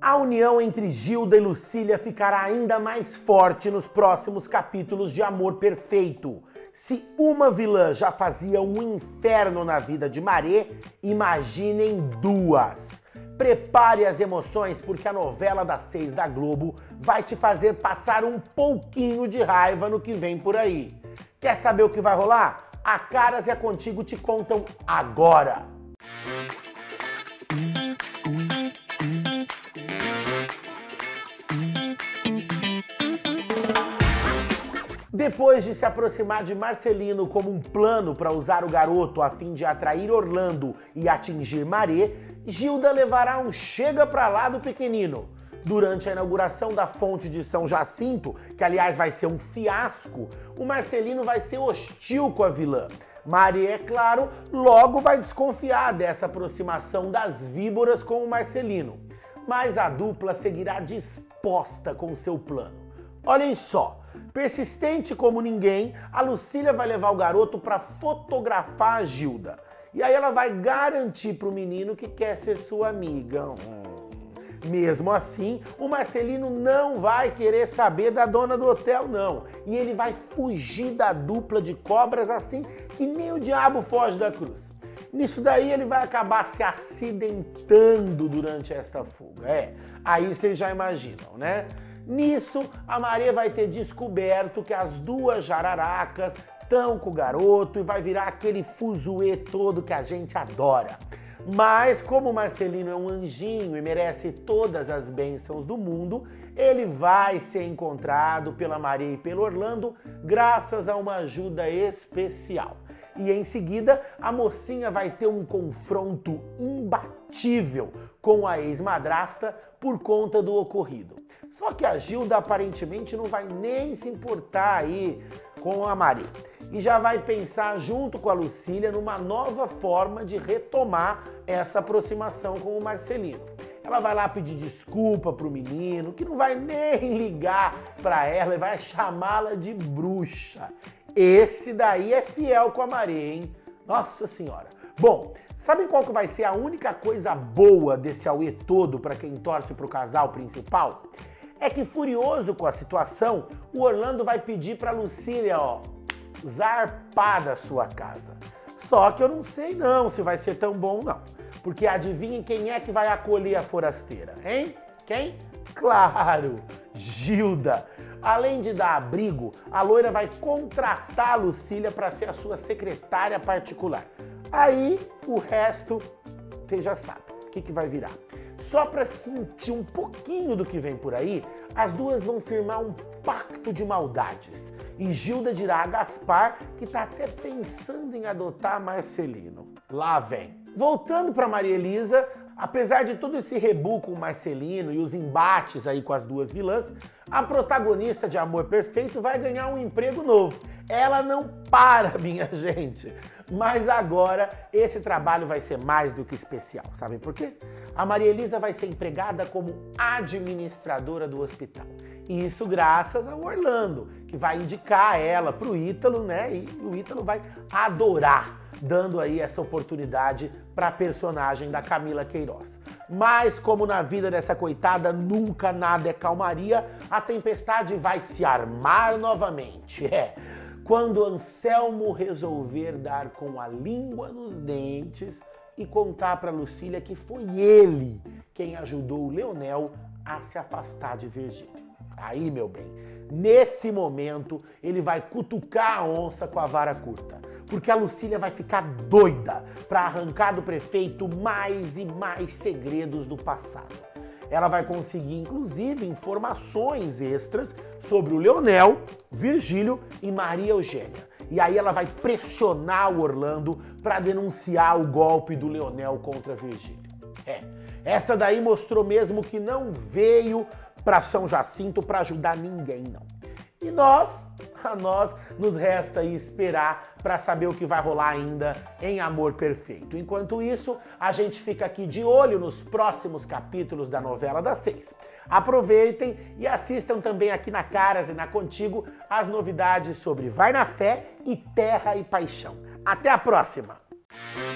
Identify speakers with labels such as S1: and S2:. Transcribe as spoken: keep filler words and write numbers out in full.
S1: A união entre Gilda e Lucília ficará ainda mais forte nos próximos capítulos de Amor Perfeito. Se uma vilã já fazia um inferno na vida de Maré, imaginem duas. Prepare as emoções porque a novela das seis da Globo vai te fazer passar um pouquinho de raiva no que vem por aí. Quer saber o que vai rolar? A Caras e a Contigo te contam agora! Depois de se aproximar de Marcelino como um plano para usar o garoto a fim de atrair Orlando e atingir Maré, Gilda levará um chega pra lá do pequenino. Durante a inauguração da fonte de São Jacinto, que aliás vai ser um fiasco, o Marcelino vai ser hostil com a vilã. Maré, é claro, logo vai desconfiar dessa aproximação das víboras com o Marcelino. Mas a dupla seguirá disposta com seu plano. Olhem só, persistente como ninguém, a Lucília vai levar o garoto para fotografar a Gilda. E aí ela vai garantir pro menino que quer ser sua amiga. Hum. Mesmo assim, o Marcelino não vai querer saber da dona do hotel, não. E ele vai fugir da dupla de cobras assim que nem o diabo foge da cruz. Nisso daí ele vai acabar se acidentando durante esta fuga. É, aí vocês já imaginam, né? Nisso, a Maré vai ter descoberto que as duas jararacas estão com o garoto e vai virar aquele fuzuê todo que a gente adora. Mas como o Marcelino é um anjinho e merece todas as bênçãos do mundo, ele vai ser encontrado pela Maré e pelo Orlando graças a uma ajuda especial. E em seguida, a mocinha vai ter um confronto imbatível com a ex-madrasta por conta do ocorrido. Só que a Gilda aparentemente não vai nem se importar aí com a Maré. E já vai pensar junto com a Lucília numa nova forma de retomar essa aproximação com o Marcelino. Ela vai lá pedir desculpa pro menino, que não vai nem ligar pra ela e vai chamá-la de bruxa. Esse daí é fiel com a Maré, hein? Nossa Senhora! Bom, sabem qual que vai ser a única coisa boa desse auê todo para quem torce pro casal principal? É que, furioso com a situação, o Orlando vai pedir pra Lucília, ó, zarpar da sua casa. Só que eu não sei não se vai ser tão bom não. Porque adivinhem quem é que vai acolher a forasteira, hein? Quem? Claro, Gilda. Além de dar abrigo, a loira vai contratar a Lucília para ser a sua secretária particular. Aí, o resto, você já sabe o que, que vai virar. Só para sentir um pouquinho do que vem por aí, as duas vão firmar um pacto de maldades. E Gilda dirá a Gaspar que tá até pensando em adotar Marcelino. Lá vem. Voltando para Maria Elisa, apesar de todo esse rebu com o Marcelino e os embates aí com as duas vilãs, a protagonista de Amor Perfeito vai ganhar um emprego novo. Ela não para, minha gente. Mas agora esse trabalho vai ser mais do que especial. Sabem por quê? A Maria Elisa vai ser empregada como administradora do hospital. E isso graças ao Orlando, que vai indicar ela pro Ítalo, né? E o Ítalo vai adorar, dando aí essa oportunidade para a personagem da Camila Queiroz. Mas como na vida dessa coitada nunca nada é calmaria, a tempestade vai se armar novamente. É, quando Anselmo resolver dar com a língua nos dentes e contar para Lucília que foi ele quem ajudou o Leonel a se afastar de Virgílio. Aí, meu bem, nesse momento ele vai cutucar a onça com a vara curta, porque a Lucília vai ficar doida para arrancar do prefeito mais e mais segredos do passado. Ela vai conseguir, inclusive, informações extras sobre o Leonel, Virgílio e Maria Eugênia. E aí ela vai pressionar o Orlando para denunciar o golpe do Leonel contra Virgílio. É, essa daí mostrou mesmo que não veio para São Jacinto para ajudar ninguém, não. E nós, a nós, nos resta aí esperar para saber o que vai rolar ainda em Amor Perfeito. Enquanto isso, a gente fica aqui de olho nos próximos capítulos da novela das seis. Aproveitem e assistam também aqui na Caras e na Contigo as novidades sobre Vai na Fé e Terra e Paixão. Até a próxima!